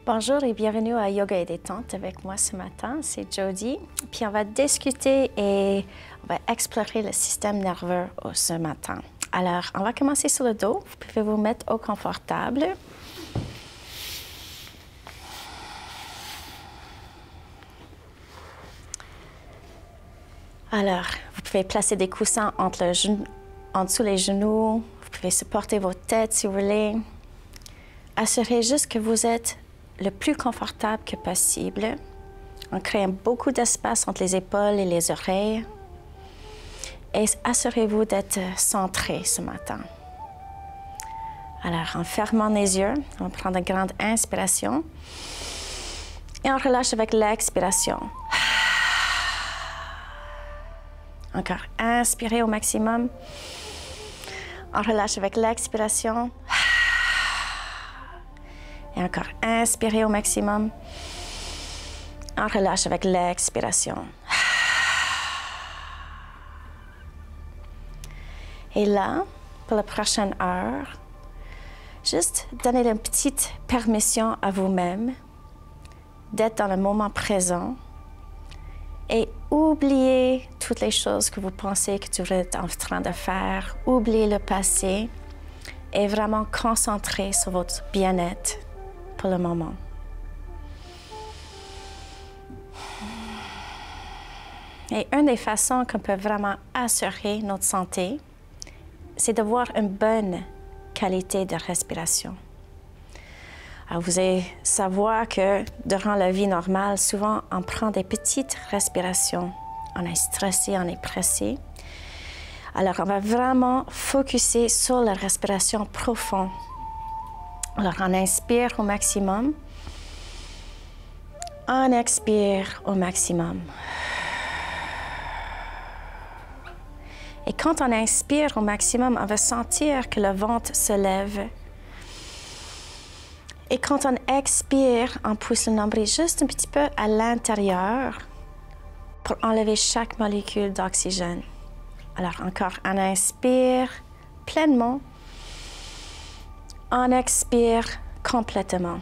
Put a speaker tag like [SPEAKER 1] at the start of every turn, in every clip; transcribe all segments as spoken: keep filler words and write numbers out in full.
[SPEAKER 1] Bonjour et bienvenue à Yoga et Détente avec moi ce matin, c'est Jody. Puis on va discuter et on va explorer le système nerveux ce matin. Alors, on va commencer sur le dos. Vous pouvez vous mettre au confortable. Alors, vous pouvez placer des coussins entre le genou, en dessous les genoux. Vous pouvez supporter votre tête si vous voulez. Assurez juste que vous êtes le plus confortable que possible en créant beaucoup d'espace entre les épaules et les oreilles. Et assurez-vous d'être centré ce matin. Alors, en fermant les yeux, on va prendre une grande inspiration et on relâche avec l'expiration. Encore, inspirez au maximum. On relâche avec l'expiration. Et encore, inspirez au maximum. On relâche avec l'expiration. Et là, pour la prochaine heure, juste donnez une petite permission à vous-même d'être dans le moment présent et oubliez toutes les choses que vous pensez que vous êtes en train de faire. Oubliez le passé et vraiment concentrez sur votre bien-être pour le moment. Et une des façons qu'on peut vraiment assurer notre santé, c'est d'avoir une bonne qualité de respiration. Alors, vous allez savoir que durant la vie normale, souvent, on prend des petites respirations. On est stressé, on est pressé. Alors, on va vraiment focuser sur la respiration profonde. Alors, on inspire au maximum. On expire au maximum. Et quand on inspire au maximum, on va sentir que le ventre se lève. Et quand on expire, on pousse le nombril juste un petit peu à l'intérieur pour enlever chaque molécule d'oxygène. Alors, encore, on inspire pleinement. On expire complètement.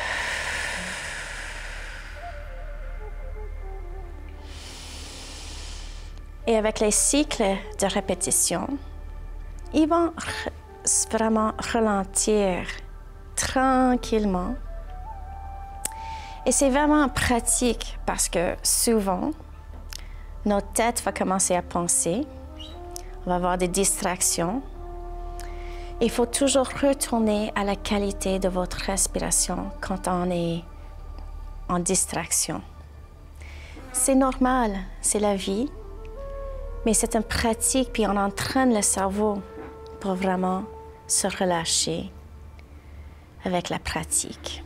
[SPEAKER 1] Et avec les cycles de répétition, ils vont vraiment ralentir tranquillement. Et c'est vraiment pratique parce que souvent, notre tête va commencer à penser, on va avoir des distractions. Il faut toujours retourner à la qualité de votre respiration quand on est en distraction. C'est normal, c'est la vie, mais c'est une pratique, puis on entraîne le cerveau pour vraiment se relâcher avec la pratique.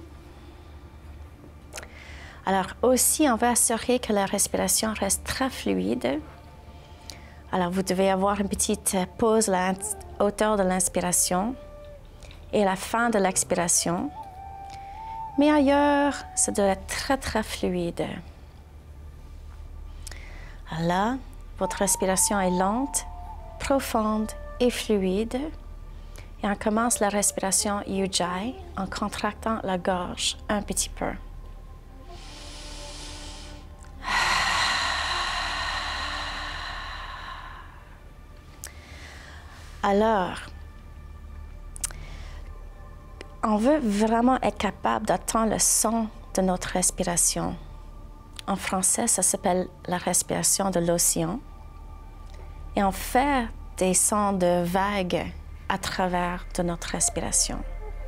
[SPEAKER 1] Alors aussi, on va assurer que la respiration reste très fluide. Alors vous devez avoir une petite pause à la hauteur de l'inspiration et à la fin de l'expiration. Mais ailleurs, ça doit être très, très fluide. Alors là, votre respiration est lente, profonde et fluide. Et on commence la respiration Ujjayi en contractant la gorge un petit peu. Alors, on veut vraiment être capable d'entendre le son de notre respiration. En français, ça s'appelle la respiration de l'océan. Et on fait des sons de vagues à travers de notre respiration.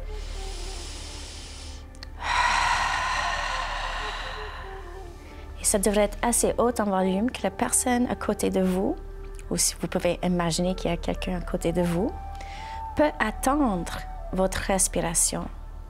[SPEAKER 1] Et ça devrait être assez haut en volume que la personne à côté de vous, ou si vous pouvez imaginer qu'il y a quelqu'un à côté de vous, peut attendre votre respiration.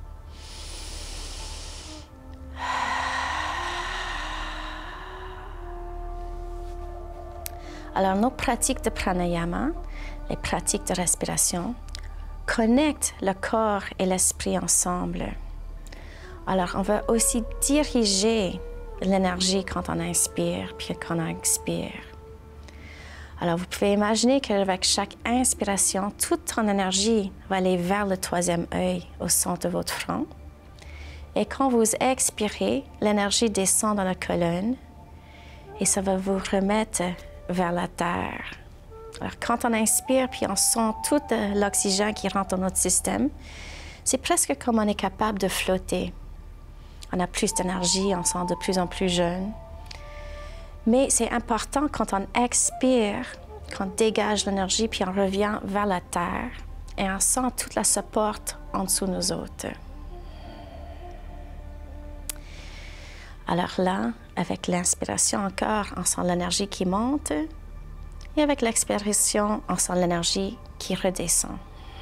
[SPEAKER 1] Alors, nos pratiques de pranayama, les pratiques de respiration, connectent le corps et l'esprit ensemble. Alors, on va aussi diriger l'énergie quand on inspire puis quand on expire. Alors, vous pouvez imaginer qu'avec chaque inspiration, toute ton énergie va aller vers le troisième œil au centre de votre front. Et quand vous expirez, l'énergie descend dans la colonne et ça va vous remettre vers la terre. Alors, quand on inspire puis on sent tout l'oxygène qui rentre dans notre système, c'est presque comme on est capable de flotter. On a plus d'énergie, on sent de plus en plus jeune. Mais c'est important quand on expire, qu'on dégage l'énergie puis on revient vers la terre et on sent toute la support en dessous de nous autres. Alors là, avec l'inspiration encore, on sent l'énergie qui monte et avec l'expiration, on sent l'énergie qui redescend.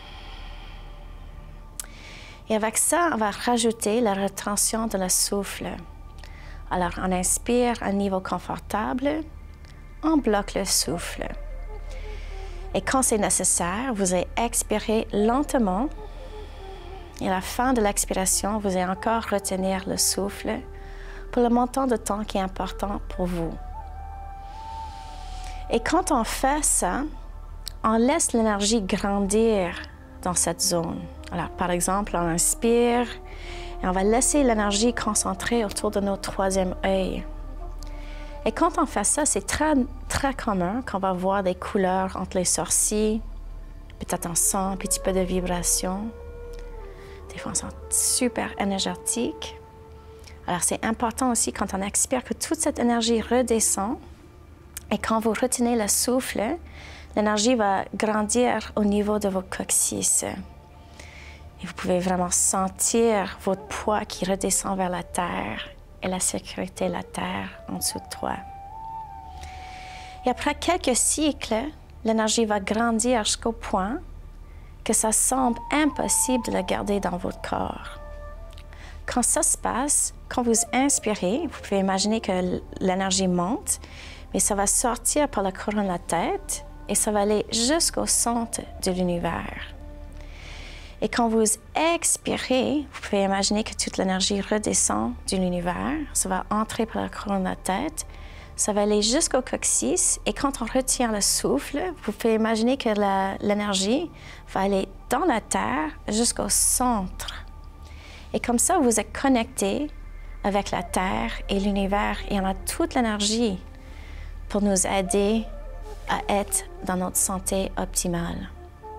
[SPEAKER 1] Et avec ça, on va rajouter la rétention de le souffle. Alors, on inspire à un niveau confortable, on bloque le souffle. Et quand c'est nécessaire, vous allez expirer lentement. Et à la fin de l'expiration, vous allez encore retenir le souffle pour le montant de temps qui est important pour vous. Et quand on fait ça, on laisse l'énergie grandir dans cette zone. Alors, par exemple, on inspire et on va laisser l'énergie concentrée autour de notre troisième œil. Et quand on fait ça, c'est très, très commun qu'on va voir des couleurs entre les sourcils. Peut-être on sent un petit peu de vibration. Des fois, on sent super énergétique. Alors, c'est important aussi quand on expire que toute cette énergie redescend. Et quand vous retenez le souffle, l'énergie va grandir au niveau de vos coccyx. Et vous pouvez vraiment sentir votre poids qui redescend vers la terre et la sécurité de la terre en dessous de toi. Et après quelques cycles, l'énergie va grandir jusqu'au point que ça semble impossible de la garder dans votre corps. Quand ça se passe, quand vous inspirez, vous pouvez imaginer que l'énergie monte, mais ça va sortir par la couronne de la tête et ça va aller jusqu'au centre de l'univers. Et quand vous expirez, vous pouvez imaginer que toute l'énergie redescend de l'univers. Ça va entrer par la couronne de la tête. Ça va aller jusqu'au coccyx. Et quand on retient le souffle, vous pouvez imaginer que l'énergie va aller dans la terre jusqu'au centre. Et comme ça, vous êtes connecté avec la terre et l'univers. Et on a toute l'énergie pour nous aider à être dans notre santé optimale.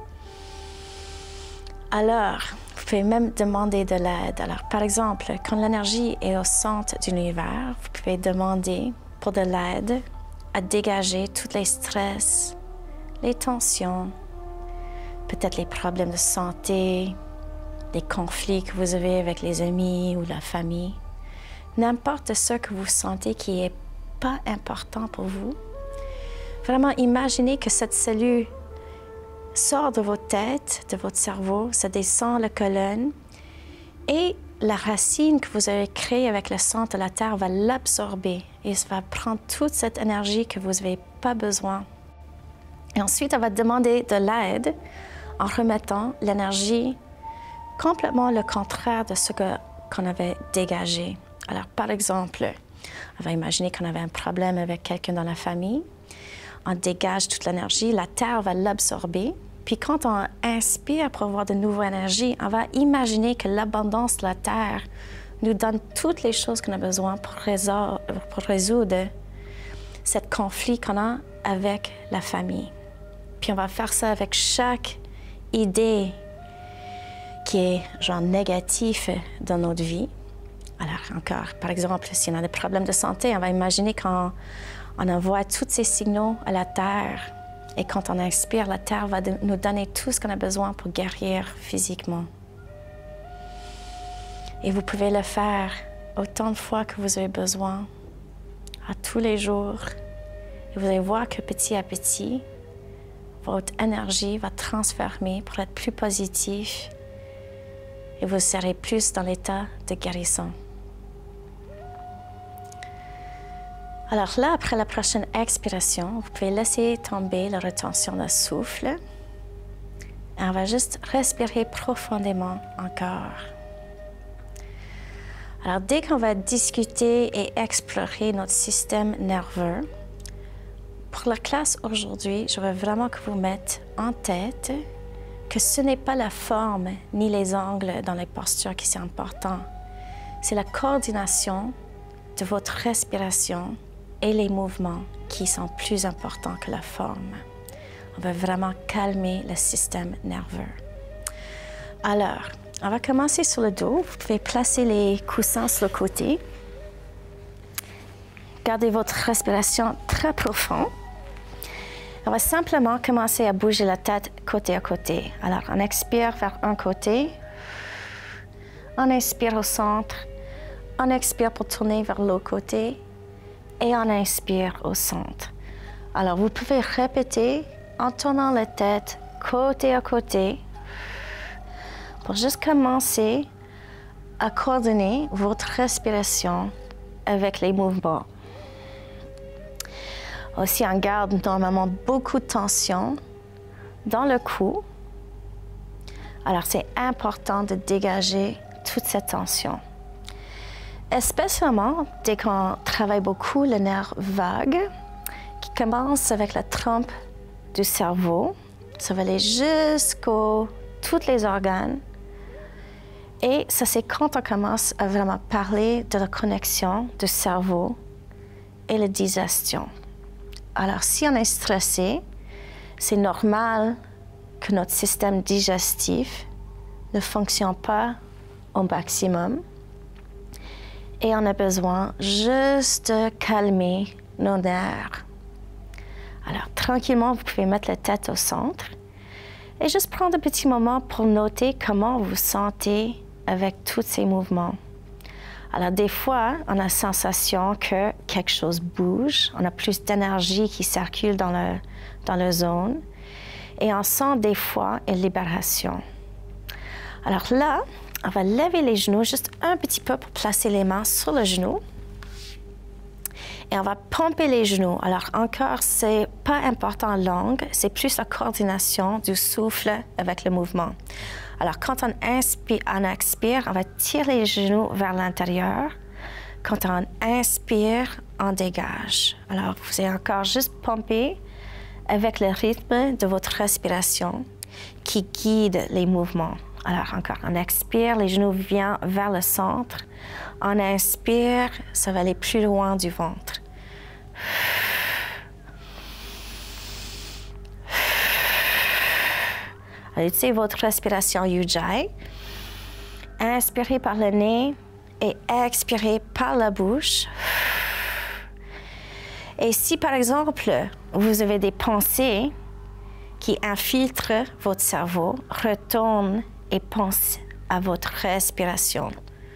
[SPEAKER 1] Alors, vous pouvez même demander de l'aide. Alors, par exemple, quand l'énergie est au centre de l'univers, vous pouvez demander pour de l'aide à dégager tous les stress, les tensions, peut-être les problèmes de santé, les conflits que vous avez avec les amis ou la famille. N'importe ce que vous sentez qui n'est pas important pour vous. Vraiment, imaginez que cette cellule sort de votre tête, de votre cerveau, ça descend la colonne et la racine que vous avez créée avec le centre de la Terre va l'absorber et ça va prendre toute cette énergie que vous n'avez pas besoin. Et ensuite, elle va demander de l'aide en remettant l'énergie complètement le contraire de ce que, qu'on avait dégagé. Alors, par exemple, on va imaginer qu'on avait un problème avec quelqu'un dans la famille. On dégage toute l'énergie, la Terre va l'absorber. Puis quand on inspire pour avoir de nouvelles énergies, on va imaginer que l'abondance de la Terre nous donne toutes les choses qu'on a besoin pour résoudre, pour résoudre ce conflit qu'on a avec la famille. Puis on va faire ça avec chaque idée qui est genre négative dans notre vie. Alors encore, par exemple, si on a des problèmes de santé, on va imaginer qu'on on envoie tous ces signaux à la Terre. Et quand on inspire, la Terre va nous donner tout ce qu'on a besoin pour guérir physiquement. Et vous pouvez le faire autant de fois que vous avez besoin, à tous les jours. Et vous allez voir que petit à petit, votre énergie va transformer pour être plus positif et vous serez plus dans l'état de guérison. Alors là, après la prochaine expiration, vous pouvez laisser tomber la rétention de souffle. Et on va juste respirer profondément encore. Alors, dès qu'on va discuter et explorer notre système nerveux, pour la classe aujourd'hui, je veux vraiment que vous mettiez en tête que ce n'est pas la forme ni les angles dans les postures qui sont importants, c'est la coordination de votre respiration et les mouvements qui sont plus importants que la forme. On va vraiment calmer le système nerveux. Alors, on va commencer sur le dos. Vous pouvez placer les coussins sur le côté. Gardez votre respiration très profonde. On va simplement commencer à bouger la tête côté à côté. Alors, on expire vers un côté. On inspire au centre. On expire pour tourner vers l'autre côté. Et on inspire au centre. Alors, vous pouvez répéter en tournant la tête côté à côté pour juste commencer à coordonner votre respiration avec les mouvements. Aussi, on garde normalement beaucoup de tension dans le cou. Alors, c'est important de dégager toute cette tension. Especially dès qu'on travaille beaucoup le nerf vague, qui commence avec la trompe du cerveau. Ça va aller jusqu'aux tous les organes. Et ça, c'est quand on commence à vraiment parler de la connexion du cerveau et la digestion. Alors, si on est stressé, c'est normal que notre système digestif ne fonctionne pas au maximum. Et on a besoin juste de calmer nos nerfs. Alors, tranquillement, vous pouvez mettre la tête au centre et juste prendre un petit moment pour noter comment vous vous sentez avec tous ces mouvements. Alors, des fois, on a la sensation que quelque chose bouge, on a plus d'énergie qui circule dans le, dans la zone et on sent des fois une libération. Alors là, on va lever les genoux juste un petit peu pour placer les mains sur le genou. Et on va pomper les genoux. Alors encore, c'est pas important langue, c'est plus la coordination du souffle avec le mouvement. Alors quand on inspire, on expire, on va tirer les genoux vers l'intérieur. Quand on inspire, on dégage. Alors vous allez encore juste pomper avec le rythme de votre respiration qui guide les mouvements. Alors encore, on expire, les genoux viennent vers le centre. On inspire, ça va aller plus loin du ventre. Alors, utilisez votre respiration Ujjayi. Inspirez par le nez et expirez par la bouche. Et si par exemple, vous avez des pensées qui infiltrent votre cerveau, retournez et pense à votre respiration.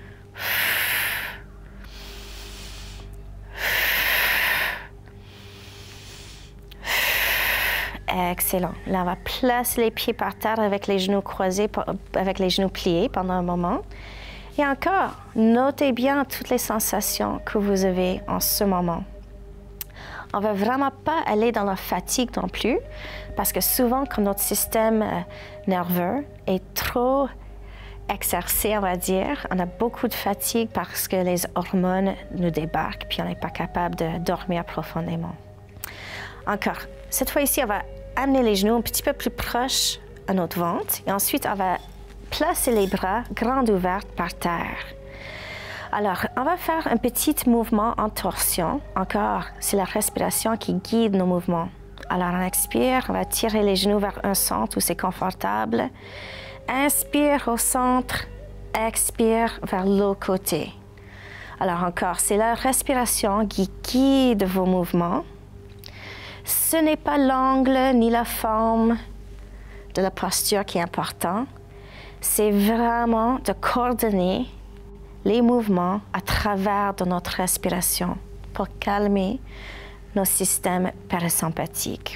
[SPEAKER 1] Excellent. Là, on va placer les pieds par terre avec les genoux croisés, avec les genoux pliés pendant un moment. Et encore, notez bien toutes les sensations que vous avez en ce moment. On ne va vraiment pas aller dans la fatigue non plus, parce que souvent, quand notre système nerveux est trop exercé, on va dire, on a beaucoup de fatigue parce que les hormones nous débarquent, puis on n'est pas capable de dormir profondément. Encore, cette fois-ci, on va amener les genoux un petit peu plus proches à notre ventre, et ensuite, on va placer les bras grands ouverts par terre. Alors, on va faire un petit mouvement en torsion. Encore, c'est la respiration qui guide nos mouvements. Alors, on expire, on va tirer les genoux vers un centre où c'est confortable. Inspire au centre, expire vers l'autre côté. Alors encore, c'est la respiration qui guide vos mouvements. Ce n'est pas l'angle ni la forme de la posture qui est important. C'est vraiment de coordonner les mouvements à travers de notre respiration pour calmer nos systèmes parasympathiques.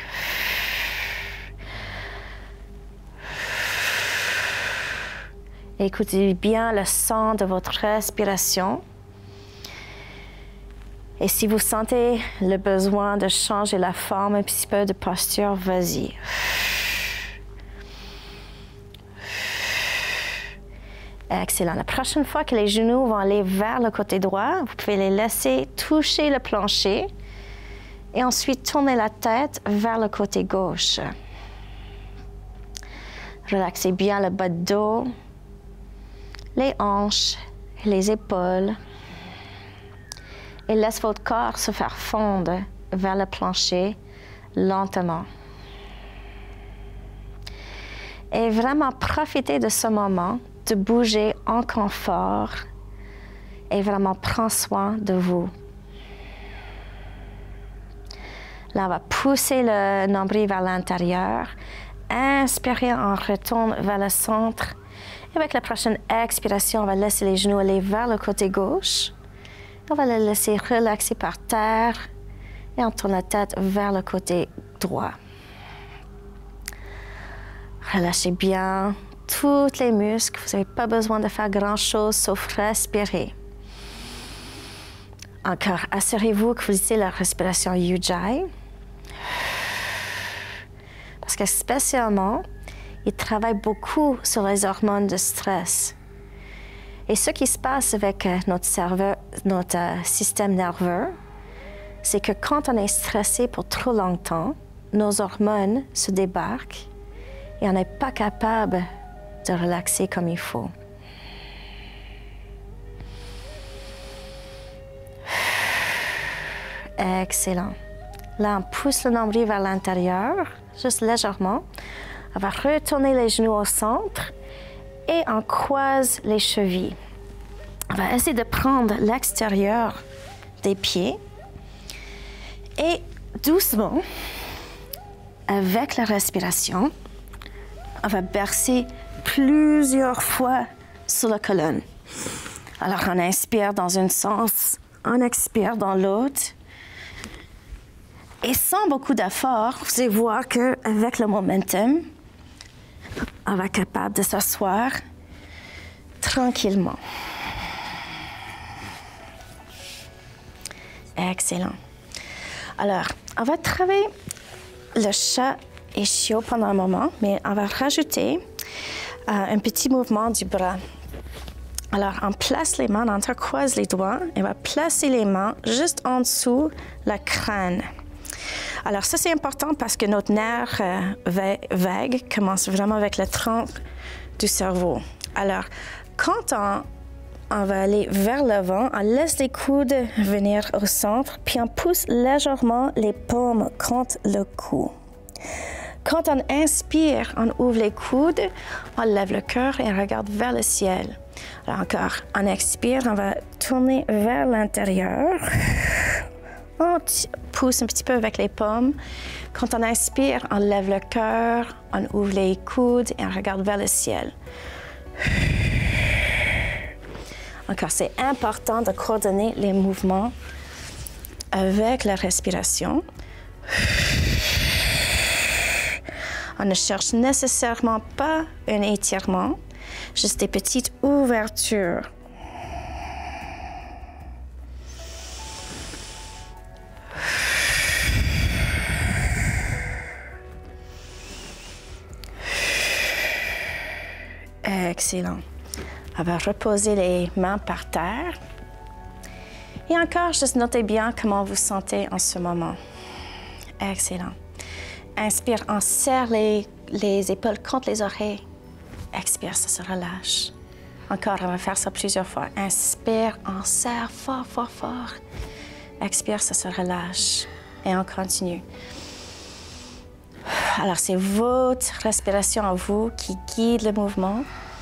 [SPEAKER 1] Écoutez bien le son de votre respiration. Et si vous sentez le besoin de changer la forme un petit peu de posture, vas-y. Excellent. La prochaine fois que les genoux vont aller vers le côté droit, vous pouvez les laisser toucher le plancher et ensuite tourner la tête vers le côté gauche. Relaxez bien le bas de dos, les hanches, les épaules et laisse votre corps se faire fondre vers le plancher lentement. Et vraiment profitez de ce moment de bouger en confort et vraiment prendre soin de vous. Là, on va pousser le nombril vers l'intérieur. Inspirez, on retourne vers le centre. Et avec la prochaine expiration, on va laisser les genoux aller vers le côté gauche. On va les laisser relaxer par terre et on tourne la tête vers le côté droit. Relâchez bien tous les muscles. Vous n'avez pas besoin de faire grand-chose sauf respirer. Encore, assurez-vous que vous utilisez la respiration Ujjayi. Parce que spécialement, il travaille beaucoup sur les hormones de stress. Et ce qui se passe avec notre cerveau, notre système nerveux, c'est que quand on est stressé pour trop longtemps, nos hormones se débarquent et on n'est pas capable de relaxer comme il faut. Excellent. Là, on pousse le nombril vers l'intérieur, juste légèrement. On va retourner les genoux au centre et on croise les chevilles. On va essayer de prendre l'extérieur des pieds et doucement, avec la respiration, on va bercer plusieurs fois sur la colonne. Alors, on inspire dans un sens, on expire dans l'autre. Et sans beaucoup d'effort, vous allez voir qu'avec le momentum, on va être capable de s'asseoir tranquillement. Excellent. Alors, on va travailler le chat et chiot pendant un moment, mais on va rajouter euh, un petit mouvement du bras. Alors, on place les mains, on intercroise les doigts et on va placer les mains juste en dessous le crâne. Alors, ça, c'est important parce que notre nerf euh, vague commence vraiment avec le tronc du cerveau. Alors, quand on, on va aller vers l'avant, on laisse les coudes venir au centre, puis on pousse légèrement les paumes contre le cou. Quand on inspire, on ouvre les coudes, on lève le cœur et on regarde vers le ciel. Alors encore, on expire, on va tourner vers l'intérieur. On pousse un petit peu avec les paumes. Quand on inspire, on lève le cœur, on ouvre les coudes et on regarde vers le ciel. Encore, c'est important de coordonner les mouvements avec la respiration. On ne cherche nécessairement pas un étirement, juste des petites ouvertures. Excellent. On va reposer les mains par terre. Et encore, juste notez bien comment vous sentez en ce moment. Excellent. Inspire, on serre les, les épaules contre les oreilles. Expire, ça se relâche. Encore, on va faire ça plusieurs fois. Inspire, on serre fort, fort, fort. Expire, ça se relâche. Et on continue. Alors, c'est votre respiration en vous qui guide le mouvement.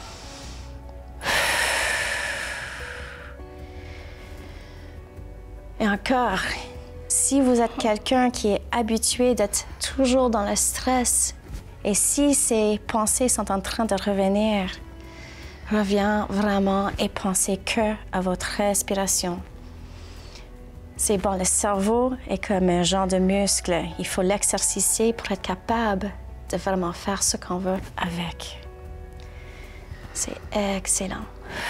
[SPEAKER 1] Et encore, si vous êtes quelqu'un qui est habitué d'être toujours dans le stress, et si ces pensées sont en train de revenir, reviens vraiment et pensez que à votre respiration. C'est bon, le cerveau est comme un genre de muscle. Il faut l'exercicer pour être capable de vraiment faire ce qu'on veut avec. C'est excellent.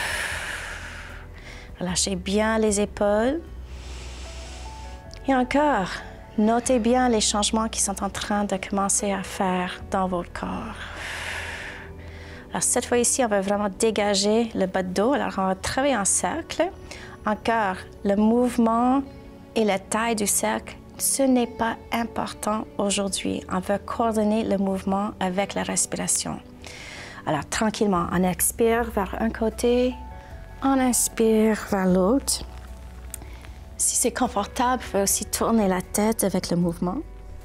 [SPEAKER 1] Relâchez bien les épaules. Et encore, notez bien les changements qui sont en train de commencer à faire dans votre corps. Alors, cette fois ici, on va vraiment dégager le bas de dos. Alors, on va travailler en cercle. Encore, le mouvement et la taille du cercle, ce n'est pas important aujourd'hui. On veut coordonner le mouvement avec la respiration. Alors, tranquillement, on expire vers un côté, On inspire vers l'autre. Si c'est confortable, vous pouvez aussi tourner la tête avec le mouvement.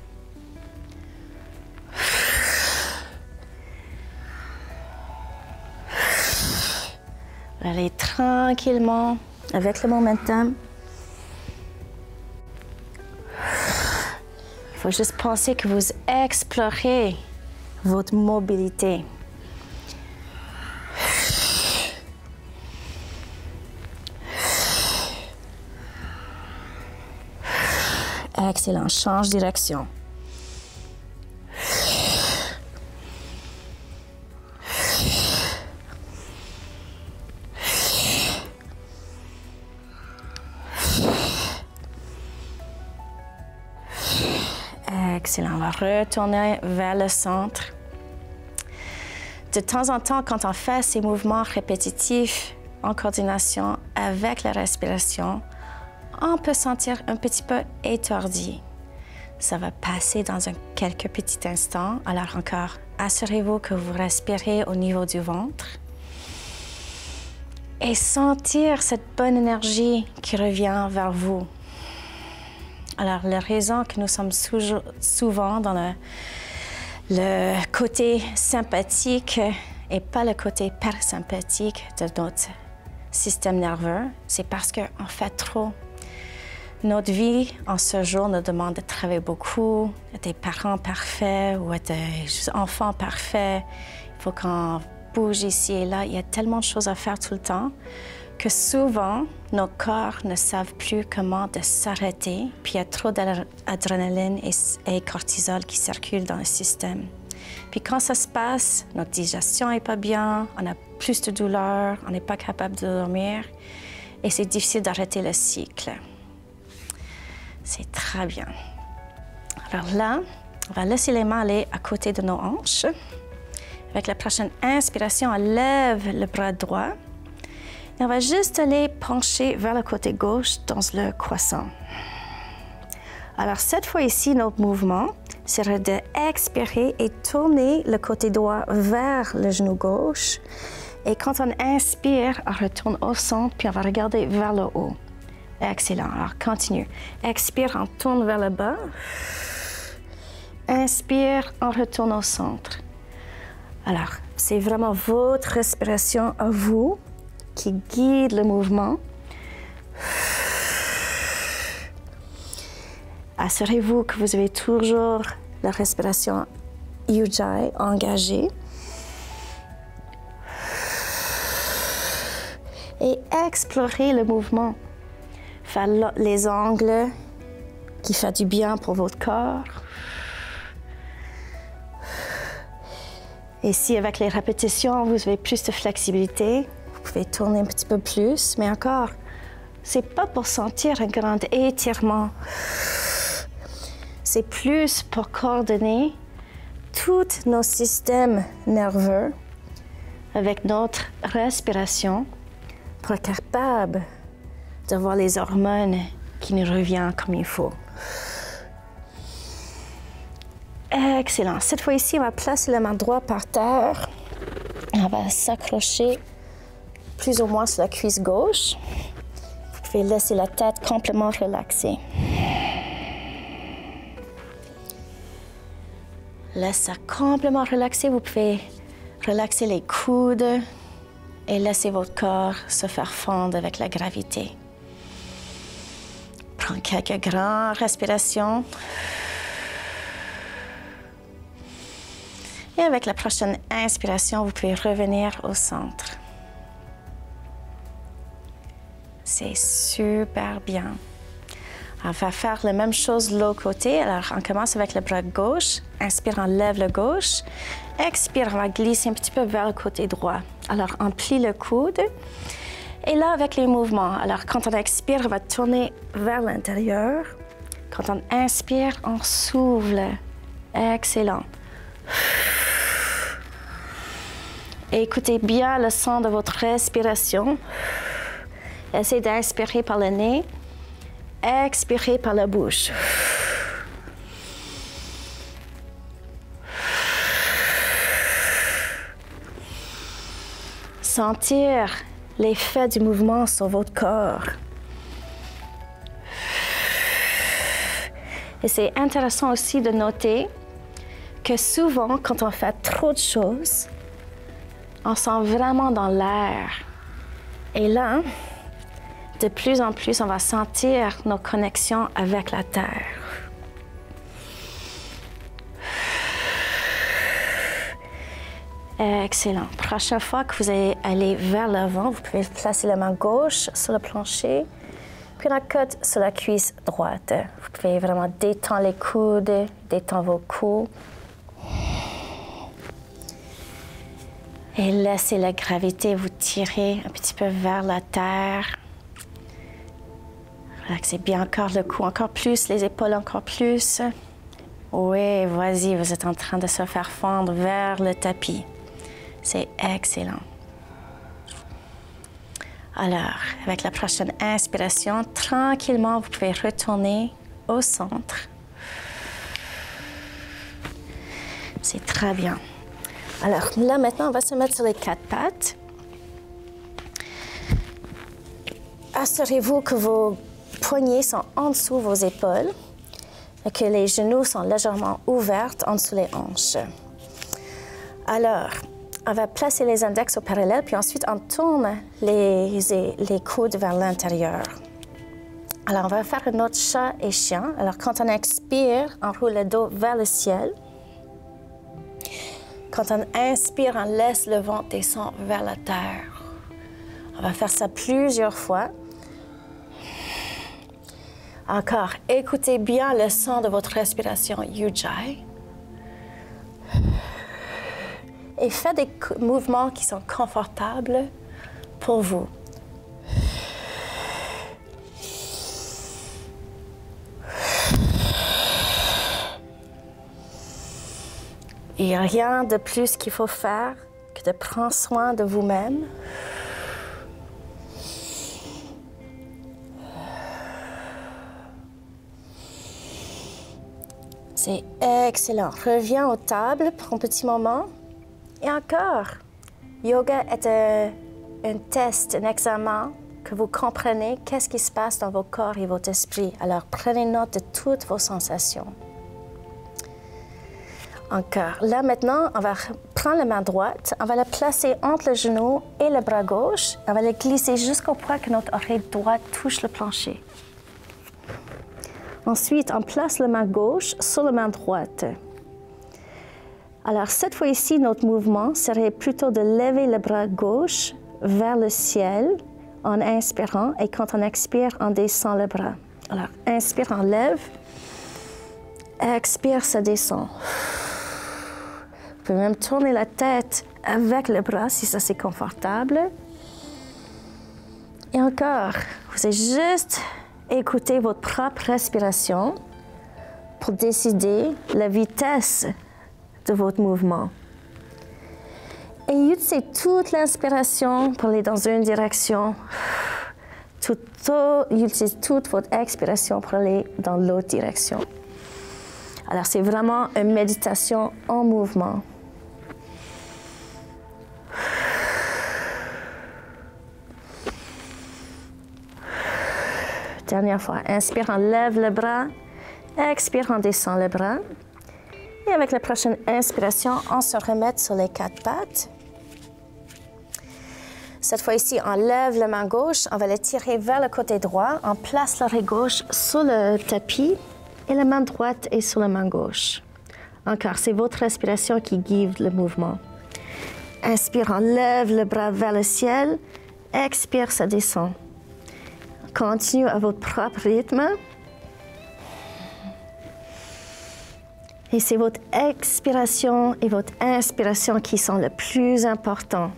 [SPEAKER 1] Allez tranquillement avec le momentum. Il faut juste penser que vous explorez votre mobilité. Excellent, change de direction. Excellent, on va retourner vers le centre. De temps en temps, quand on fait ces mouvements répétitifs en coordination avec la respiration, on peut sentir un petit peu étourdi. Ça va passer dans un, quelques petits instants. Alors encore, assurez-vous que vous respirez au niveau du ventre et sentir cette bonne énergie qui revient vers vous. Alors, la raison que nous sommes souvent dans le, le côté sympathique et pas le côté parasympathique de notre système nerveux, c'est parce qu'on fait trop. Notre vie en ce jour nous demande de travailler beaucoup, être des parents parfaits ou être des enfants parfaits. Il faut qu'on bouge ici et là. Il y a tellement de choses à faire tout le temps que souvent, nos corps ne savent plus comment de s'arrêter. Puis il y a trop d'adrénaline et, et cortisol qui circulent dans le système. Puis quand ça se passe, notre digestion n'est pas bien, on a plus de douleur, on n'est pas capable de dormir et c'est difficile d'arrêter le cycle. C'est très bien. Alors là, on va laisser les mains aller à côté de nos hanches. Avec la prochaine inspiration, on lève le bras droit. Et on va juste aller pencher vers le côté gauche dans le croissant. Alors cette fois ici, notre mouvement serait d'expirer et tourner le côté droit vers le genou gauche. Et quand on inspire, on retourne au centre, puis on va regarder vers le haut. Excellent. Alors, continue. Expire, on tourne vers le bas. Inspire, on retourne au centre. Alors, c'est vraiment votre respiration à vous qui guide le mouvement. Assurez-vous que vous avez toujours la respiration Ujjayi engagée. Et explorez le mouvement. Faire les angles qui font du bien pour votre corps. Et si avec les répétitions, vous avez plus de flexibilité, vous pouvez tourner un petit peu plus. Mais encore, c'est pas pour sentir un grand étirement. C'est plus pour coordonner tous nos systèmes nerveux avec notre respiration pour être capable de voir les hormones qui nous reviennent comme il faut. Excellent. Cette fois-ci, on va placer la main droite par terre. On va s'accrocher plus ou moins sur la cuisse gauche. Vous pouvez laisser la tête complètement relaxée. Laissez ça complètement relaxé. Vous pouvez relaxer les coudes et laisser votre corps se faire fondre avec la gravité. Prends quelques grandes respirations. Et avec la prochaine inspiration, vous pouvez revenir au centre. C'est super bien. On va faire la même chose de l'autre côté. Alors, on commence avec le bras gauche. Inspire, on lève le gauche. Expire, on va glisser un petit peu vers le côté droit. Alors, on plie le coude. Et là, avec les mouvements, alors quand on expire, on va tourner vers l'intérieur. Quand on inspire, on s'ouvre. Excellent. Et écoutez bien le son de votre respiration. Essayez d'inspirer par le nez. Expirez par la bouche. Sentir l'effet du mouvement sur votre corps. Et c'est intéressant aussi de noter que souvent, quand on fait trop de choses, on sent vraiment dans l'air. Et là, de plus en plus, on va sentir nos connexions avec la Terre. Excellent. Prochaine fois que vous allez aller vers l'avant, vous pouvez placer la main gauche sur le plancher, puis la côte sur la cuisse droite. Vous pouvez vraiment détendre les coudes, détendre vos coudes. Et laissez la gravité vous tirer un petit peu vers la terre. Relaxez bien encore le cou, encore plus, les épaules encore plus. Oui, vas-y, vous êtes en train de se faire fondre vers le tapis. C'est excellent. Alors, avec la prochaine inspiration, tranquillement, vous pouvez retourner au centre. C'est très bien. Alors, là, maintenant, on va se mettre sur les quatre pattes. Assurez-vous que vos poignets sont en dessous de vos épaules et que les genoux sont légèrement ouverts en dessous des hanches. Alors, on va placer les index au parallèle, puis ensuite, on tourne les, les coudes vers l'intérieur. Alors, on va faire un autre chat et chien. Alors, quand on expire, on roule le dos vers le ciel. Quand on inspire, on laisse le ventre descendre vers la terre. On va faire ça plusieurs fois. Encore, écoutez bien le son de votre respiration, Ujjayi. Et faites des mouvements qui sont confortables pour vous. Il n'y a rien de plus qu'il faut faire que de prendre soin de vous-même. C'est excellent. Reviens aux tables pour un petit moment. Et encore, yoga est un, un test, un examen que vous comprenez qu'est-ce qui se passe dans vos corps et votre esprit. Alors, prenez note de toutes vos sensations. Encore. Là, maintenant, on va prendre la main droite, on va la placer entre le genou et le bras gauche. On va la glisser jusqu'au point que notre oreille droite touche le plancher. Ensuite, on place la main gauche sur la main droite. Alors, cette fois-ci, notre mouvement serait plutôt de lever le bras gauche vers le ciel en inspirant, et quand on expire, on descend le bras. Alors, inspire, on lève. Expire, ça descend. Vous pouvez même tourner la tête avec le bras si ça c'est confortable. Et encore, vous allez juste écouter votre propre respiration pour décider la vitesse de votre mouvement. Et utilisez toute l'inspiration pour aller dans une direction. Tout, tout, utilisez toute votre expiration pour aller dans l'autre direction. Alors, c'est vraiment une méditation en mouvement. Dernière fois. Inspire, on lève le bras. Expire, on descend le bras. Et avec la prochaine inspiration, on se remet sur les quatre pattes. Cette fois-ci, on lève la main gauche. On va la tirer vers le côté droit. On place l'oreille gauche sur le tapis. Et la main droite est sur la main gauche. Encore, c'est votre respiration qui guide le mouvement. Inspire, on lève le bras vers le ciel. Expire, ça descend. Continue à votre propre rythme. Et c'est votre expiration et votre inspiration qui sont le plus importants.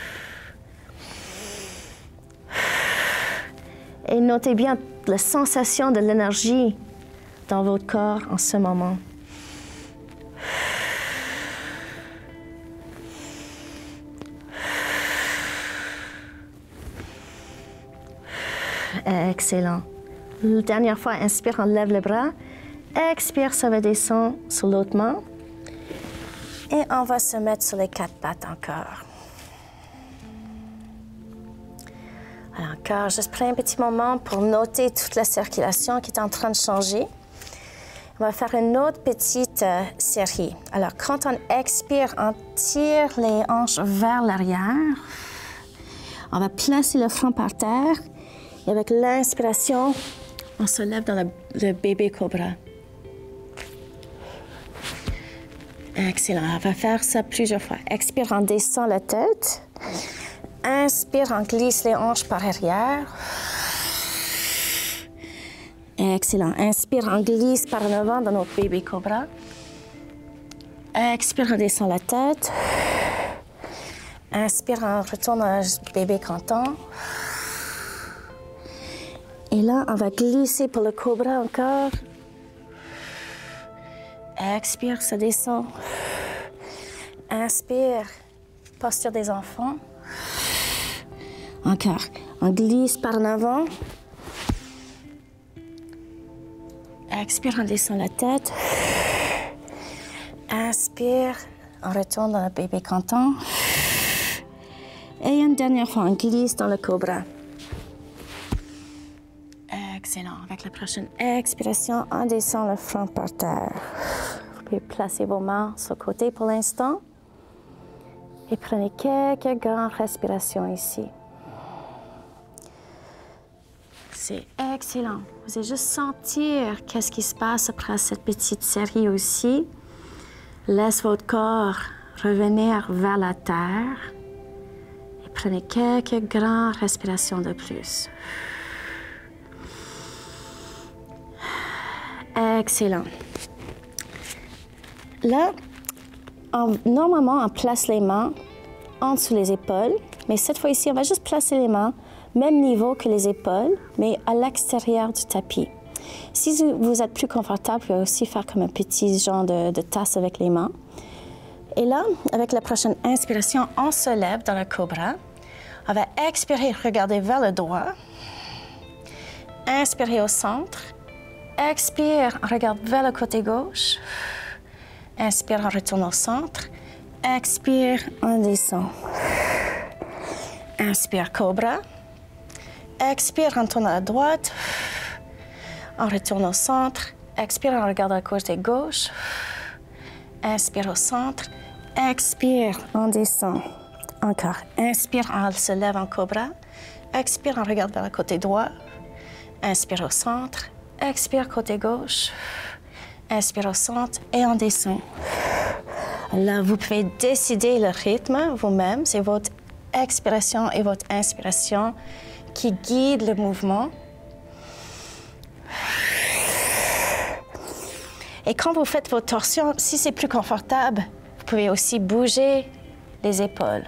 [SPEAKER 1] Et notez bien la sensation de l'énergie dans votre corps en ce moment. Excellent. La dernière fois, inspire, on lève le bras. Expire, ça va descendre sur l'autre main. Et on va se mettre sur les quatre pattes encore. Encore, juste prends un petit moment pour noter toute la circulation qui est en train de changer. On va faire une autre petite euh, série. Alors, quand on expire, on tire les hanches vers l'arrière. On va placer le front par terre. Et avec l'inspiration, on se lève dans le, le bébé cobra. Excellent. On va faire ça plusieurs fois. Expire, on descend la tête. Inspire, on glisse les hanches par arrière. Excellent. Inspire, on glisse par en avant dans notre bébé cobra. Expire, on descend la tête. Inspire, on retourne dans le bébé canton. Et là, on va glisser pour le cobra encore. Expire, ça descend. Inspire, posture des enfants. Encore. On glisse par en avant. Expire, on descend la tête. Inspire, on retourne dans le bébé canton. Et une dernière fois, on glisse dans le cobra. Excellent. Avec la prochaine expiration, on descend le front par terre. Vous pouvez placer vos mains sur le côté pour l'instant. Et prenez quelques grandes respirations ici. C'est excellent. Vous allez juste sentir qu'est-ce qui se passe après cette petite série aussi. Laisse votre corps revenir vers la terre. Et prenez quelques grandes respirations de plus. Excellent. Là, on, normalement, on place les mains en dessous les épaules, mais cette fois-ci, on va juste placer les mains même niveau que les épaules, mais à l'extérieur du tapis. Si vous êtes plus confortable, vous pouvez aussi faire comme un petit genre de, de tasse avec les mains. Et là, avec la prochaine inspiration, on se lève dans le cobra. On va expirer, regarder vers le droit. Inspirer au centre. Expire, on regarde vers le côté gauche. Inspire, on retourne au centre. Expire, on descend. Inspire, cobra. Expire, on tourne à la droite. On retourne au centre. Expire, on regarde à côté gauche. Inspire au centre. Expire, on descend. Encore. Inspire, on se lève en cobra. Expire, on regarde vers le côté droit. Inspire au centre. Expire, côté gauche. Inspire au centre et on descend. Là, vous pouvez décider le rythme vous-même. C'est votre expiration et votre inspiration qui guident le mouvement. Et quand vous faites vos torsions, si c'est plus confortable, vous pouvez aussi bouger les épaules.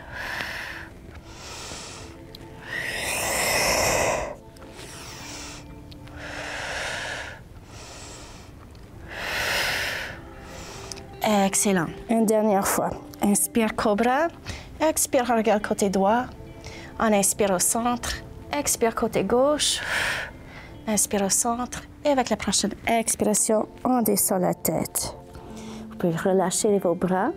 [SPEAKER 1] Excellent. Une dernière fois. Inspire, cobra. Expire, on regarde côté droit. On inspire au centre. Expire, côté gauche. Inspire au centre. Et avec la prochaine expiration, on descend la tête. Vous pouvez relâcher vos bras.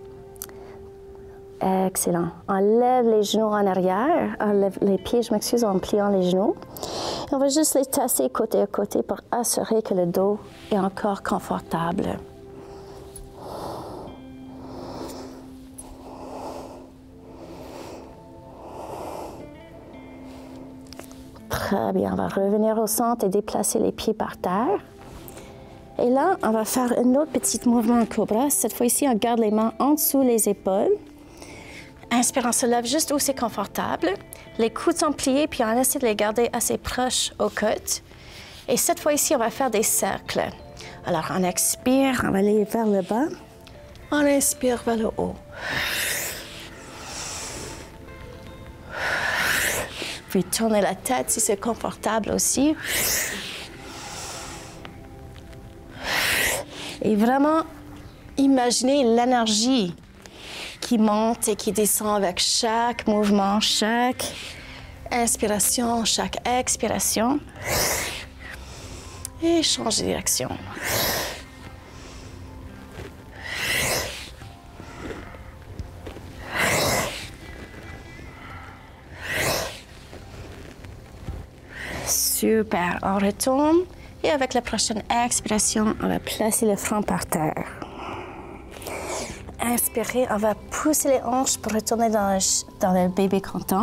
[SPEAKER 1] Excellent. On lève les genoux en arrière. On lève les pieds, je m'excuse, en pliant les genoux. Et on va juste les tasser côté à côté pour assurer que le dos est encore confortable. Très bien, on va revenir au centre et déplacer les pieds par terre. Et là, on va faire un autre petit mouvement en cobra. Cette fois-ci, on garde les mains en dessous les épaules. Inspire, on se lève juste où c'est confortable. Les coudes sont pliés, puis on essaie de les garder assez proches aux côtes. Et cette fois-ci, on va faire des cercles. Alors, on expire, on va aller vers le bas. On inspire vers le haut. Vous pouvez tourner la tête si c'est confortable aussi. Et vraiment, imaginez l'énergie qui monte et qui descend avec chaque mouvement, chaque inspiration, chaque expiration. Et change de direction. Super. On retourne. Et avec la prochaine expiration, on va placer le front par terre. Inspirez, on va pousser les hanches pour retourner dans le, dans le bébé content.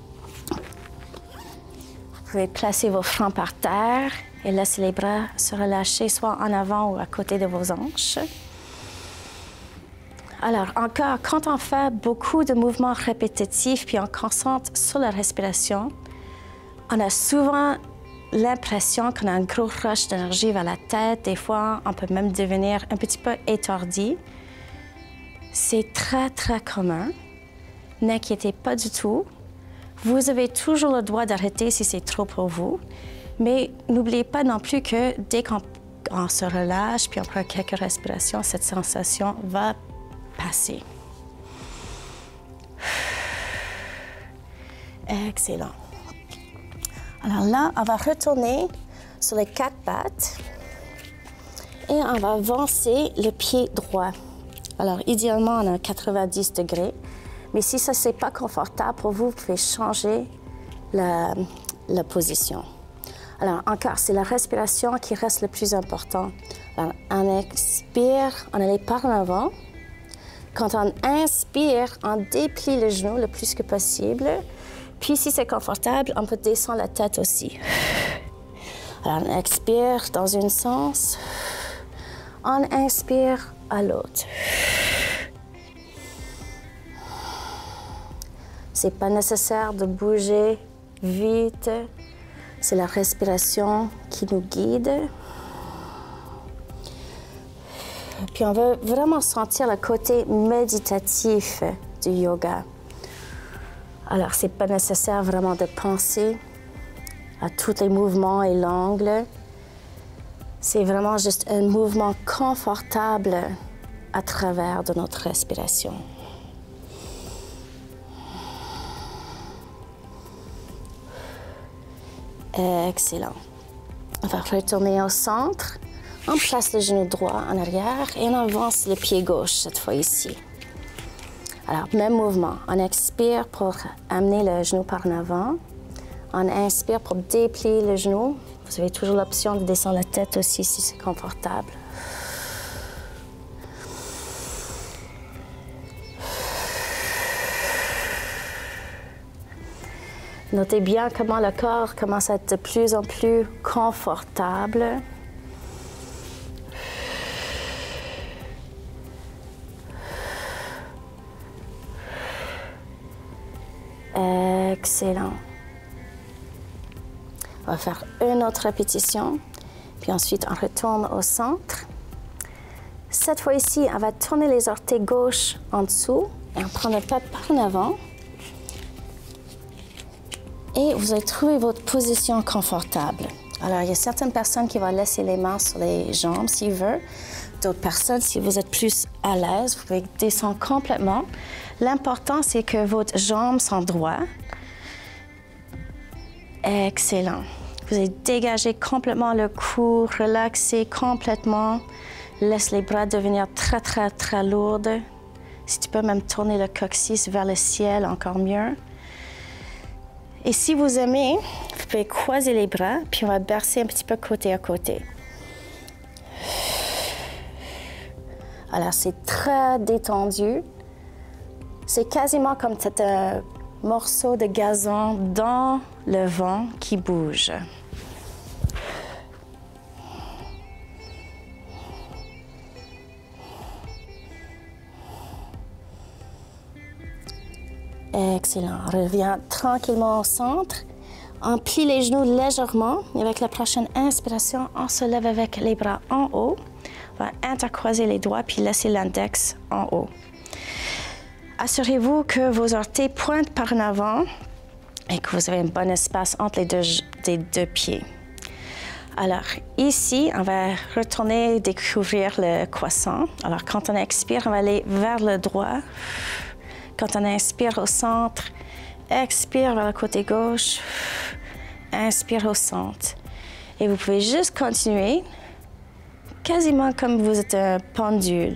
[SPEAKER 1] Vous pouvez placer vos fronts par terre et laisser les bras se relâcher soit en avant ou à côté de vos hanches. Alors, encore, quand on fait beaucoup de mouvements répétitifs puis on concentre sur la respiration, on a souvent l'impression qu'on a un gros rush d'énergie vers la tête. Des fois, on peut même devenir un petit peu étourdi. C'est très, très commun. N'inquiétez pas du tout. Vous avez toujours le droit d'arrêter si c'est trop pour vous. Mais n'oubliez pas non plus que dès qu'on on se relâche puis on prend quelques respirations, cette sensation va passer. Excellent. Alors là, on va retourner sur les quatre pattes et on va avancer le pied droit. Alors, idéalement, on a quatre-vingt-dix degrés, mais si ça, c'est pas confortable pour vous, vous pouvez changer la, la position. Alors, encore, c'est la respiration qui reste le plus important. Alors, on expire, on a les pas en avant. Quand on inspire, on déplie le genou le plus que possible. Puis, si c'est confortable, on peut descendre la tête aussi. Alors, on expire dans un sens. On inspire à l'autre. C'est pas nécessaire de bouger vite. C'est la respiration qui nous guide. Puis, on veut vraiment sentir le côté méditatif du yoga. Alors, c'est pas nécessaire vraiment de penser à tous les mouvements et l'angle. C'est vraiment juste un mouvement confortable à travers de notre respiration. Excellent. On va retourner au centre. On place le genou droit en arrière et on avance le pied gauche cette fois ici. Alors, même mouvement. On expire pour amener le genou par en avant. On inspire pour déplier le genou. Vous avez toujours l'option de descendre la tête aussi si c'est confortable. Notez bien comment le corps commence à être de plus en plus confortable. Excellent. On va faire une autre répétition, puis ensuite on retourne au centre. Cette fois ici, on va tourner les orteils gauche en dessous et on prend le pas par en avant. Et vous allez trouver votre position confortable. Alors, il y a certaines personnes qui vont laisser les mains sur les jambes s'ils veulent. D'autres personnes, si vous êtes plus à l'aise, vous pouvez descendre complètement. L'important, c'est que votre jambe sont droites. Excellent. Vous allez dégager complètement le cou, relaxer complètement. Laisse les bras devenir très, très, très lourds. Si tu peux même tourner le coccyx vers le ciel, encore mieux. Et si vous aimez, vous pouvez croiser les bras, puis on va bercer un petit peu côté à côté. Alors, c'est très détendu. C'est quasiment comme un morceau de gazon dans le vent qui bouge. Excellent. On revient tranquillement au centre. On plie les genoux légèrement. Et avec la prochaine inspiration, on se lève avec les bras en haut. On va intercroiser les doigts puis laisser l'index en haut. Assurez-vous que vos orteils pointent par en avant et que vous avez un bon espace entre les deux, les deux pieds. Alors, ici, on va retourner découvrir le croissant. Alors, quand on expire, on va aller vers le droit. Quand on inspire au centre, expire vers le côté gauche, inspire au centre. Et vous pouvez juste continuer, quasiment comme vous êtes un pendule.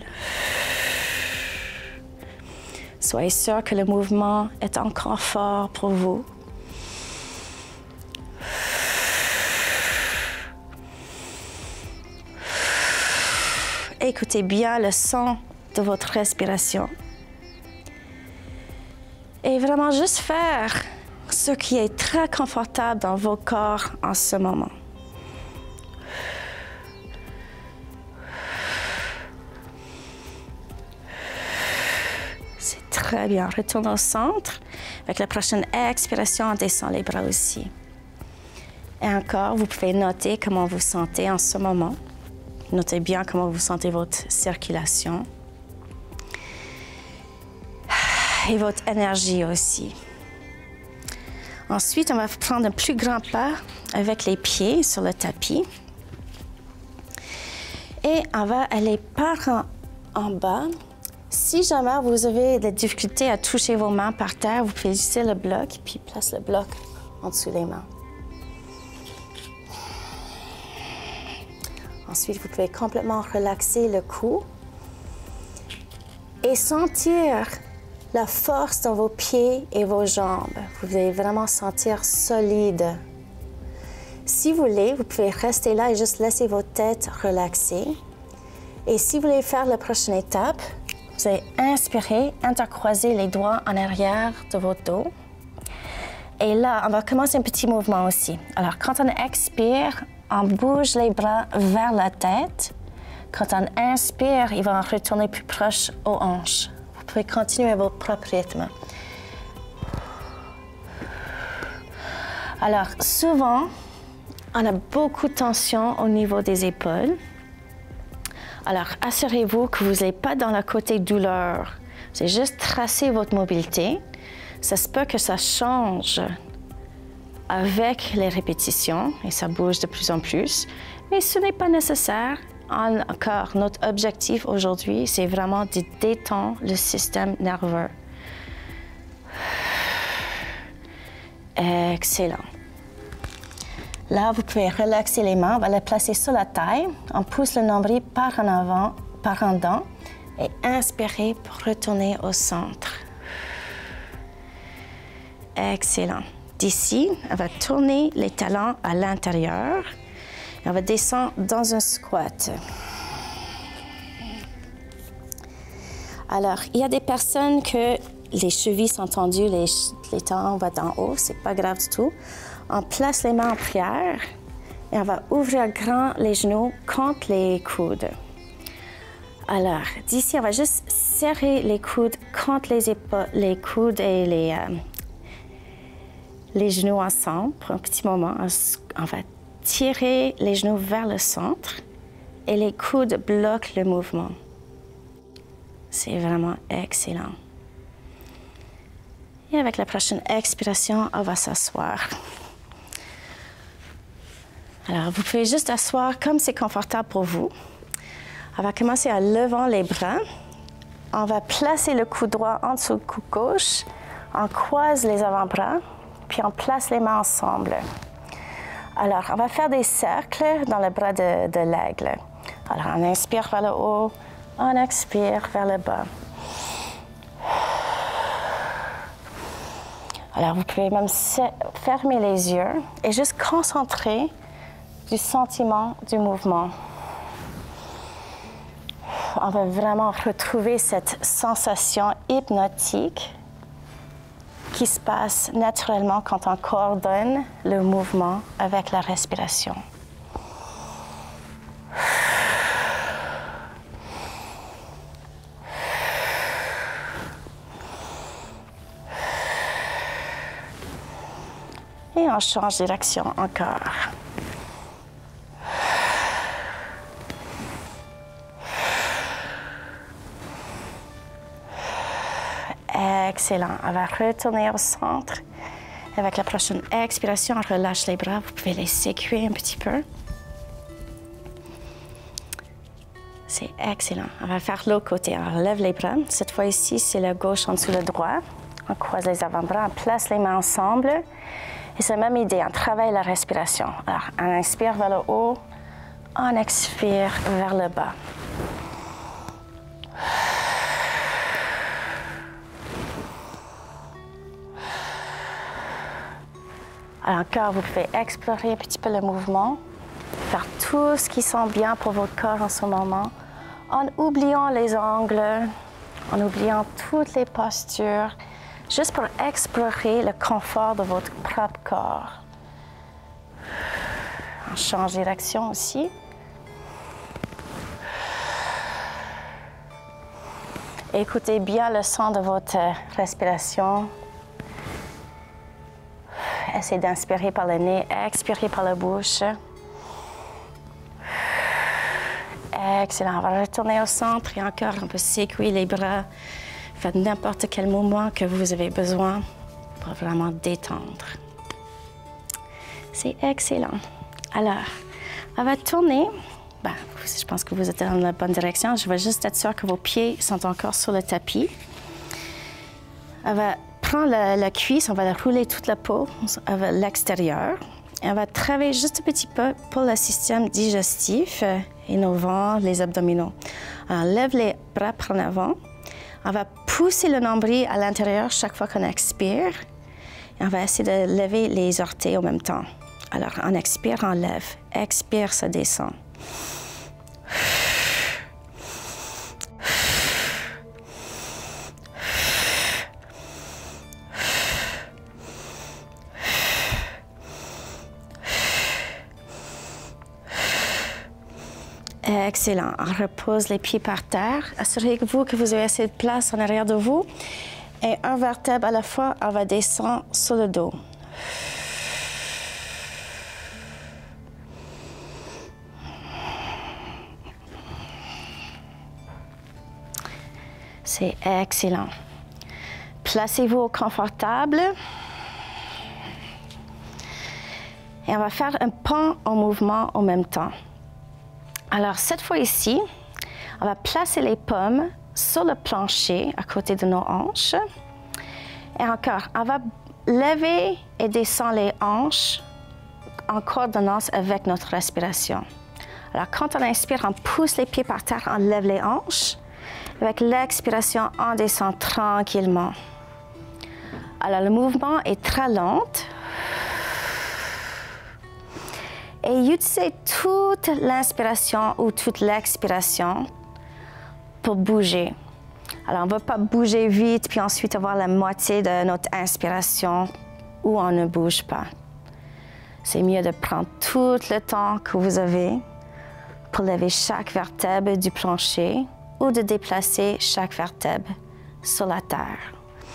[SPEAKER 1] Soyez sûr que le mouvement est encore fort pour vous. écoutez bien le son de votre respiration. Et vraiment juste faire ce qui est très confortable dans vos corps en ce moment. C'est très bien. Retourne au centre. Avec la prochaine expiration, on descend les bras aussi. Et encore, vous pouvez noter comment vous sentez en ce moment. Notez bien comment vous sentez votre circulation. Et votre énergie aussi. Ensuite, on va prendre un plus grand pas avec les pieds sur le tapis. Et on va aller par en, en bas. Si jamais vous avez des difficultés à toucher vos mains par terre, vous pouvez utiliser le bloc, puis place le bloc en dessous des mains. Ensuite, vous pouvez complètement relaxer le cou et sentir la force dans vos pieds et vos jambes. Vous allez vraiment sentir solide. Si vous voulez, vous pouvez rester là et juste laisser votre tête relaxer. Et si vous voulez faire la prochaine étape, vous allez inspirer, intercroiser les doigts en arrière de votre dos. Et là, on va commencer un petit mouvement aussi. Alors, quand on expire, on bouge les bras vers la tête. Quand on inspire, ils vont retourner plus proche aux hanches. Vous pouvez continuer à votre propre rythme. Alors, souvent, on a beaucoup de tension au niveau des épaules. Alors, assurez-vous que vous n'êtes pas dans le côté douleur. C'est juste tracer votre mobilité. Ça se peut que ça change avec les répétitions et ça bouge de plus en plus, mais ce n'est pas nécessaire. Encore, notre objectif aujourd'hui, c'est vraiment de détendre le système nerveux. Excellent. Là, vous pouvez relaxer les mains. On va les placer sur la taille. On pousse le nombril par en avant, par en dedans et inspirez pour retourner au centre. Excellent. D'ici, on va tourner les talons à l'intérieur. On va descendre dans un squat. Alors, il y a des personnes que les chevilles sont tendues, les, les talons vont en haut, c'est pas grave du tout. On place les mains en prière et on va ouvrir grand les genoux contre les coudes. Alors, d'ici, on va juste serrer les coudes contre les épaules, les coudes et les, euh, les genoux ensemble pour un petit moment. On va tirer les genoux vers le centre et les coudes bloquent le mouvement. C'est vraiment excellent. Et avec la prochaine expiration, on va s'asseoir. Alors, vous pouvez juste asseoir comme c'est confortable pour vous. On va commencer en levant les bras. On va placer le cou droit en dessous du cou gauche. On croise les avant-bras, puis on place les mains ensemble. Alors, on va faire des cercles dans le bras de, de l'aigle. Alors, on inspire vers le haut, on expire vers le bas. Alors, vous pouvez même fermer les yeux et juste concentrer du sentiment du mouvement. On va vraiment retrouver cette sensation hypnotique qui se passe naturellement quand on coordonne le mouvement avec la respiration. Et on change de direction encore. Excellent. On va retourner au centre. Avec la prochaine expiration, on relâche les bras. Vous pouvez les sécuer un petit peu. C'est excellent. On va faire l'autre côté. On relève les bras. Cette fois ici, c'est le gauche en dessous le droit. On croise les avant-bras, on place les mains ensemble. Et c'est la même idée, on travaille la respiration. Alors, on inspire vers le haut, on expire vers le bas. Alors encore, vous pouvez explorer un petit peu le mouvement, faire tout ce qui sent bien pour votre corps en ce moment, en oubliant les angles, en oubliant toutes les postures, juste pour explorer le confort de votre propre corps. On change de direction aussi. Écoutez bien le son de votre respiration. Essayez d'inspirer par le nez, expirer par la bouche. Excellent. On va retourner au centre et encore, on peut secouer les bras. Faites n'importe quel mouvement que vous avez besoin pour vraiment détendre. C'est excellent. Alors, on va tourner. Ben, je pense que vous êtes dans la bonne direction. Je vais juste être sûre que vos pieds sont encore sur le tapis. On va prendre la, la cuisse, on va la rouler toute la peau à l'extérieur. Et on va travailler juste un petit peu pour le système digestif et nos ventres, les abdominaux. On lève les bras par en avant. On va pousser le nombril à l'intérieur chaque fois qu'on expire. Et on va essayer de lever les orteils en même temps. Alors, on expire, on lève. Expire, ça descend. Excellent. On repose les pieds par terre. Assurez-vous que vous avez assez de place en arrière de vous. Et un vertèbre à la fois, on va descendre sur le dos. C'est excellent. Placez-vous confortable. Et on va faire un pas en mouvement en même temps. Alors, cette fois ici, on va placer les paumes sur le plancher à côté de nos hanches. Et encore, on va lever et descendre les hanches en coordonnance avec notre respiration. Alors, quand on inspire, on pousse les pieds par terre, on lève les hanches. Avec l'expiration, on descend tranquillement. Alors, le mouvement est très lent. Et utilisez toute l'inspiration ou toute l'expiration pour bouger. Alors, on ne va pas bouger vite, puis ensuite avoir la moitié de notre inspiration où on ne bouge pas. C'est mieux de prendre tout le temps que vous avez pour lever chaque vertèbre du plancher ou de déplacer chaque vertèbre sur la terre.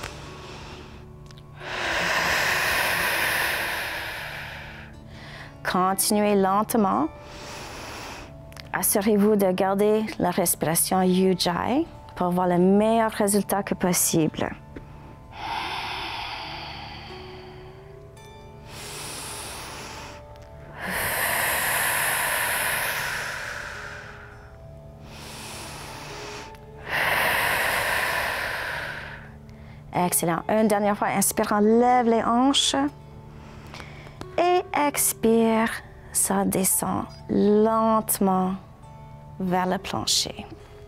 [SPEAKER 1] Continuez lentement. Assurez-vous de garder la respiration Ujjayi pour avoir le meilleur résultat que possible. Excellent. Une dernière fois, inspirant, lève les hanches. Et expire, ça descend lentement vers le plancher.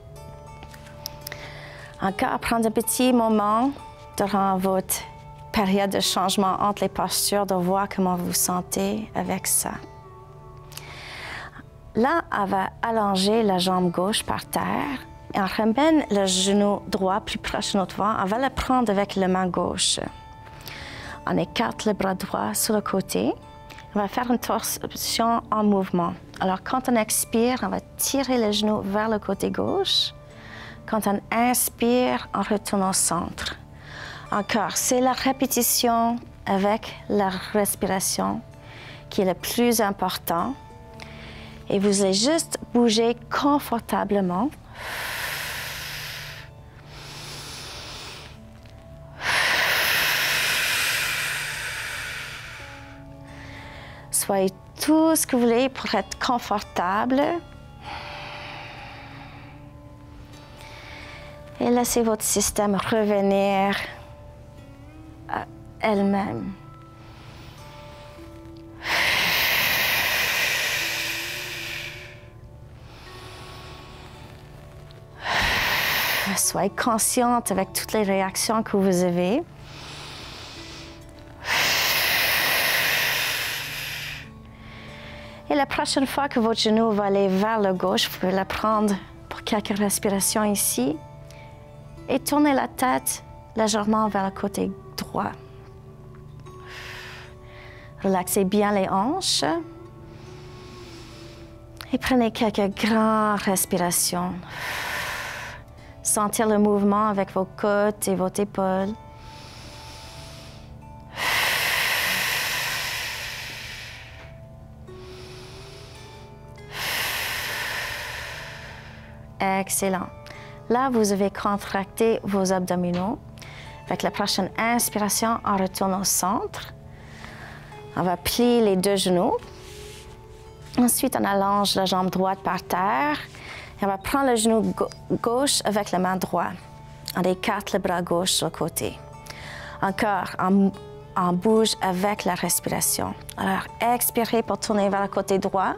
[SPEAKER 1] Encore, prendre un petit moment durant votre période de changement entre les postures, de voir comment vous vous sentez avec ça. Là, on va allonger la jambe gauche par terre et on ramène le genou droit plus proche de notre ventre. On va le prendre avec la main gauche. On écarte le bras droit sur le côté. On va faire une torsion en mouvement. Alors, quand on expire, on va tirer le genou vers le côté gauche. Quand on inspire, on retourne au centre. Encore, c'est la répétition avec la respiration qui est le plus important. Et vous allez juste bouger confortablement. Soyez tout ce que vous voulez pour être confortable. Et laissez votre système revenir à elle-même. Soyez consciente avec toutes les réactions que vous avez. Et la prochaine fois que votre genou va aller vers le gauche, vous pouvez le prendre pour pour quelques respirations ici. Et tournez la tête légèrement vers le côté droit. Relaxez bien les hanches. Et prenez quelques grandes respirations. Sentir le mouvement avec vos côtes et vos épaules. Excellent. Là, vous avez contracté vos abdominaux. Avec la prochaine inspiration, on retourne au centre. On va plier les deux genoux. Ensuite, on allonge la jambe droite par terre. Et on va prendre le genou gauche avec la main droite. On écarte le bras gauche sur le côté. Encore, on, on bouge avec la respiration. Alors, expirez pour tourner vers le côté droit.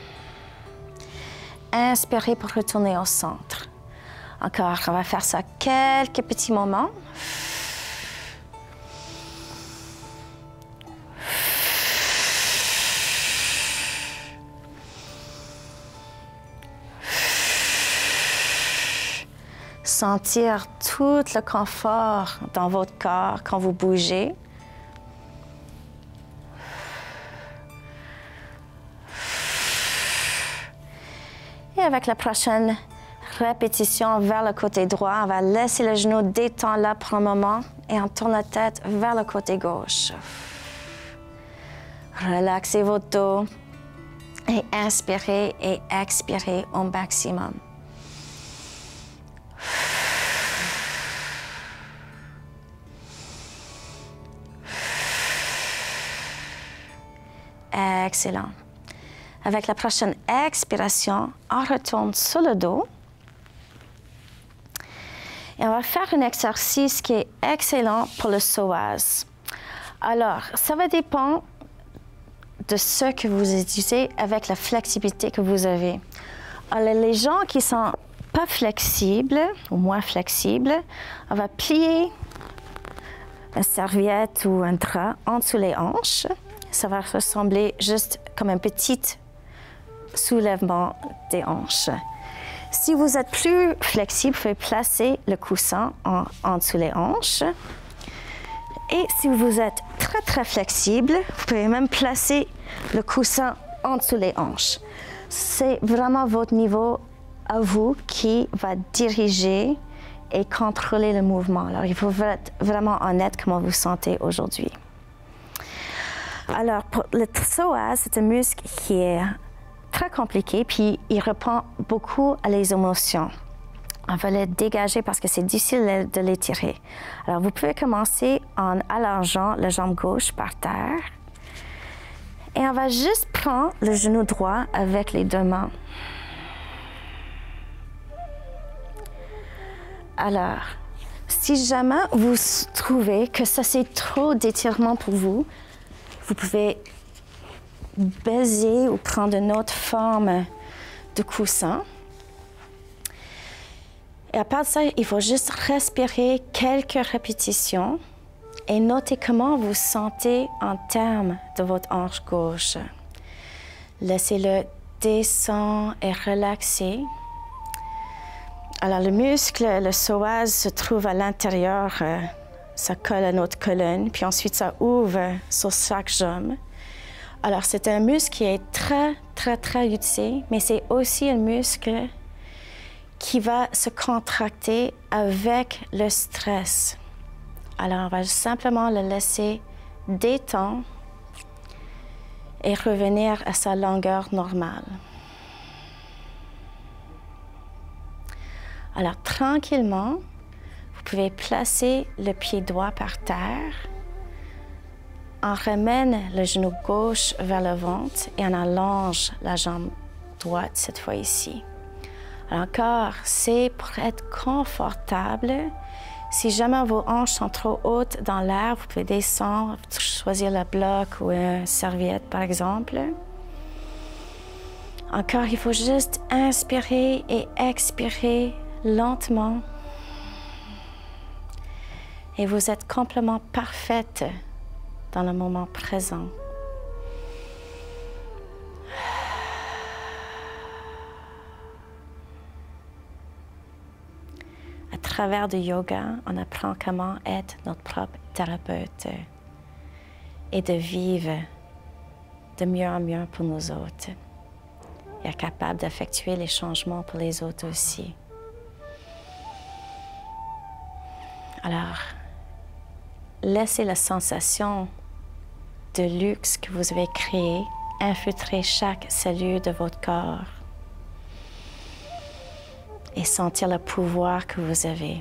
[SPEAKER 1] Inspirez pour retourner au centre. Encore, on va faire ça quelques petits moments. Sentir tout le confort dans votre corps quand vous bougez. Et avec la prochaine répétition vers le côté droit, on va laisser le genou détendre là pour un moment et on tourne la tête vers le côté gauche. Relaxez votre dos et inspirez et expirez au maximum. Excellent. Avec la prochaine expiration, on retourne sur le dos. Et on va faire un exercice qui est excellent pour le psoas. Alors, ça va dépendre de ce que vous utilisez avec la flexibilité que vous avez. Alors, les gens qui sont pas flexibles ou moins flexibles, on va plier une serviette ou un drap en dessous les hanches. Ça va ressembler juste comme un petit soulèvement des hanches. Si vous êtes plus flexible, vous pouvez placer le coussin en, en dessous les hanches. Et si vous êtes très, très flexible, vous pouvez même placer le coussin en dessous les hanches. C'est vraiment votre niveau à vous qui va diriger et contrôler le mouvement. Alors, il faut être vraiment honnête comment vous sentez aujourd'hui. Alors, pour le psoas, c'est un muscle qui est très compliqué, puis il répond beaucoup à les émotions. On va le dégager parce que c'est difficile de l'étirer. Alors, vous pouvez commencer en allongeant la jambe gauche par terre. Et on va juste prendre le genou droit avec les deux mains. Alors, si jamais vous trouvez que ça c'est trop d'étirement pour vous, vous pouvez baiser ou prendre une autre forme de coussin. Et à part de ça, il faut juste respirer quelques répétitions et noter comment vous sentez en termes de votre hanche gauche. Laissez-le descendre et relaxer. Alors, le muscle, le psoas, se trouve à l'intérieur. Euh, ça colle à notre colonne, puis ensuite ça ouvre sur chaque jambe. Alors, c'est un muscle qui est très, très, très utilisé, mais c'est aussi un muscle qui va se contracter avec le stress. Alors, on va simplement le laisser détendre et revenir à sa longueur normale. Alors, tranquillement, vous pouvez placer le pied droit par terre. On ramène le genou gauche vers le ventre et on allonge la jambe droite cette fois ici. Alors encore, c'est pour être confortable. Si jamais vos hanches sont trop hautes dans l'air, vous pouvez descendre, choisir le bloc ou une serviette par exemple. Encore, il faut juste inspirer et expirer lentement. Et vous êtes complètement parfaite dans le moment présent. travers du yoga, on apprend comment être notre propre thérapeute et de vivre de mieux en mieux pour nous autres. Et être capable d'effectuer les changements pour les autres aussi. Alors, laissez la sensation de luxe que vous avez créée infiltrer chaque cellule de votre corps et sentir le pouvoir que vous avez.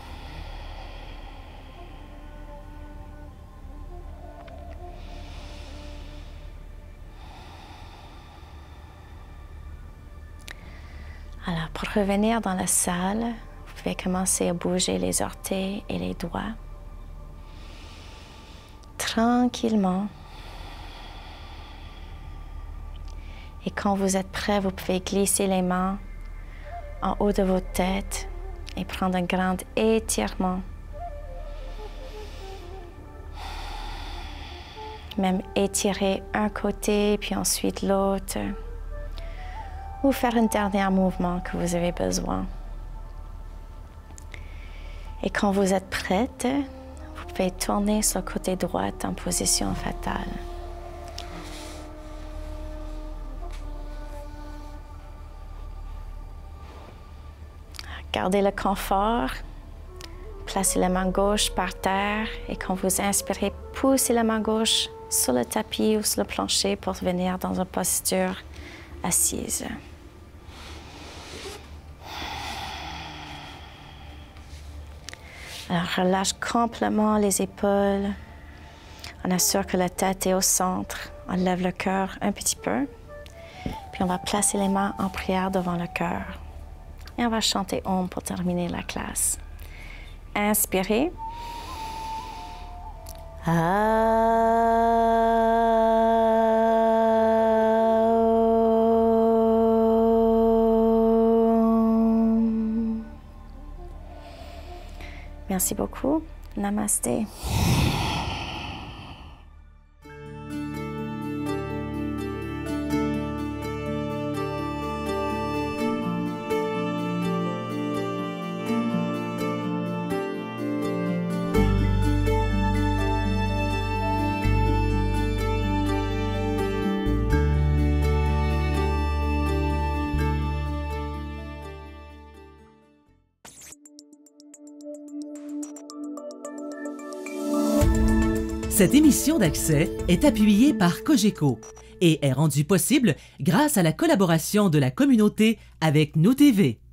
[SPEAKER 1] Alors, pour revenir dans la salle, vous pouvez commencer à bouger les orteils et les doigts. Tranquillement. Et quand vous êtes prêt, vous pouvez glisser les mains en haut de votre tête et prendre un grand étirement. Même étirer un côté, puis ensuite l'autre. Ou faire un dernier mouvement que vous avez besoin. Et quand vous êtes prête, vous pouvez tourner sur le côté droit en position fatale. Gardez le confort. Placez la main gauche par terre et quand vous inspirez, poussez la main gauche sur le tapis ou sur le plancher pour venir dans une posture assise. Alors, relâche complètement les épaules. On assure que la tête est au centre. On lève le cœur un petit peu. Puis on va placer les mains en prière devant le cœur. Et on va chanter Om pour terminer la classe. Inspirez. Merci beaucoup. Namasté.
[SPEAKER 2] Cette émission d'Accès est appuyée par Cogeco et est rendue possible grâce à la collaboration de la communauté avec Nous T V.